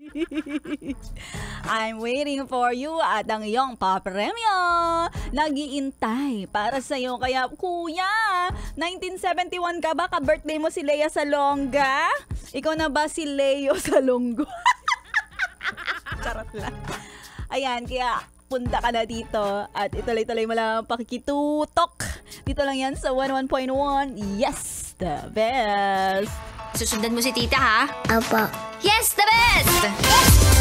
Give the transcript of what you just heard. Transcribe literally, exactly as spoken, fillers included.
I'm waiting for you at ang iyong papremyo. Nag-iintay para sa'yo. Kaya, kuya, nineteen seventy-one ka ba? Ka-birthday mo si Lea Salonga? Ikaw na ba si Leo Salongo? Charot lang. Ayan, kaya punta ka na dito at ituloy-tuloy mo lang pakikitutok. Dito lang yan sa one oh one point one. Yes, the best! Susundan mo si tita, ha? Opo. Yes, the best! Yes!